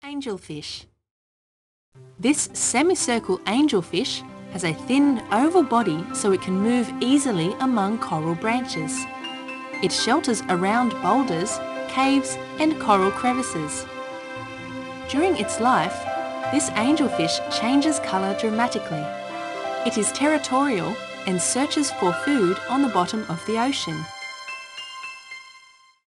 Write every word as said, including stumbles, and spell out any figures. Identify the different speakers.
Speaker 1: Angelfish. This semicircle angelfish has a thin oval body so it can move easily among coral branches. It shelters around boulders, caves and coral crevices. During its life, this angelfish changes colour dramatically. It is territorial and searches for food on the bottom of the ocean.